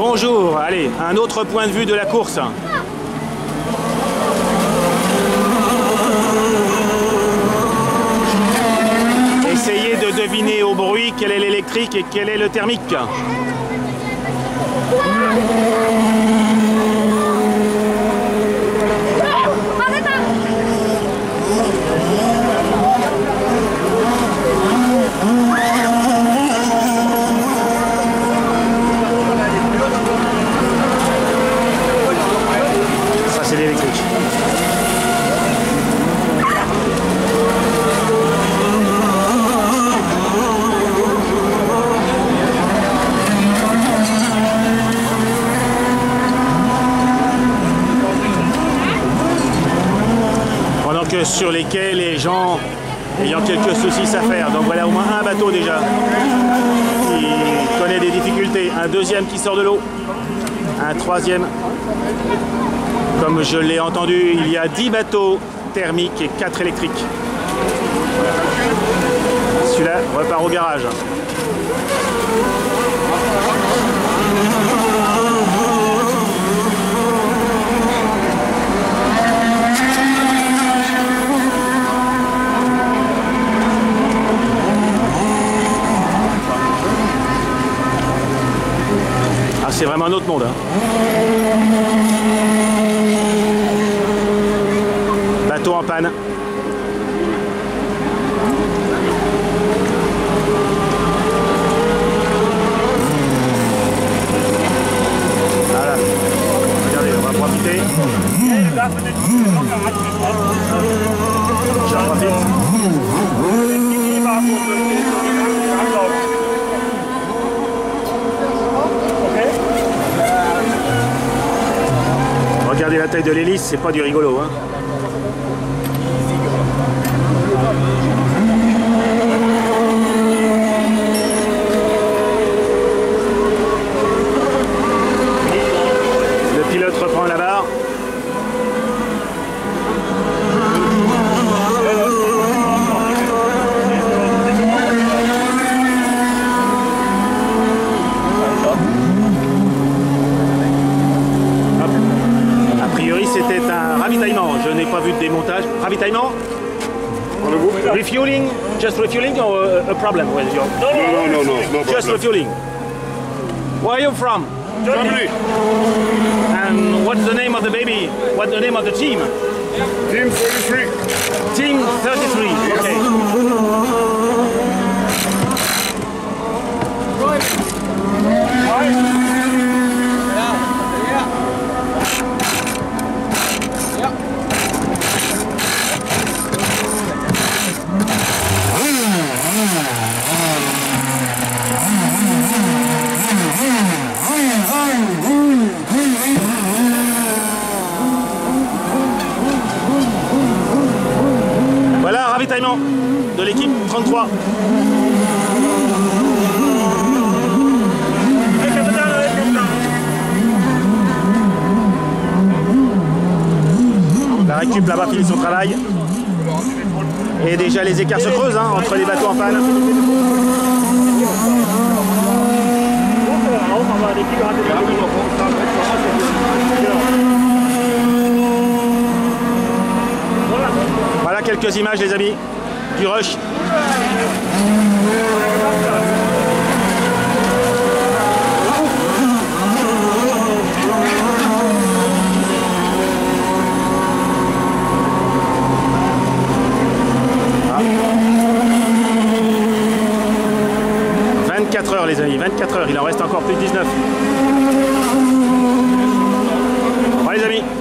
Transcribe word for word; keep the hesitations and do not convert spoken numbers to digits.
bonjour. Allez, un autre point de vue de la course. Essayez de deviner au bruit quel est l'électrique et quel est le thermique. Ça c'est l'électrique. Que sur les quais, les gens ayant quelques soucis à faire. Donc voilà au moins un bateau déjà qui connaît des difficultés. Un deuxième qui sort de l'eau. Un troisième. Comme je l'ai entendu, il y a dix bateaux thermiques et quatre électriques. Celui-là repart au garage. C'est vraiment un autre monde. Hein. Bateau en panne. Voilà. Regardez, on va profiter. J'en profite. Regardez la taille de l'hélice, c'est pas du rigolo. Hein. Le pilote reprend la barre. C'était un ravitaillement, je n'ai pas vu de démontage. Ravitaillement? Refueling? Just refueling or a, a problem with your... No, no, no, no, no Just problem. refueling. Where are you from? Germany. And what's the name of the baby? What's the name of the team? Team thirty-three. Team thirty-three, okay. Voilà, ravitaillement de l'équipe trente-trois. La récup là-bas finit son travail. Et déjà les écarts se creusent hein, entre les bateaux en panne. Voilà quelques images les amis du rush. vingt-quatre heures les amis, vingt-quatre heures, il en reste encore plus de dix-neuf. Bon les amis.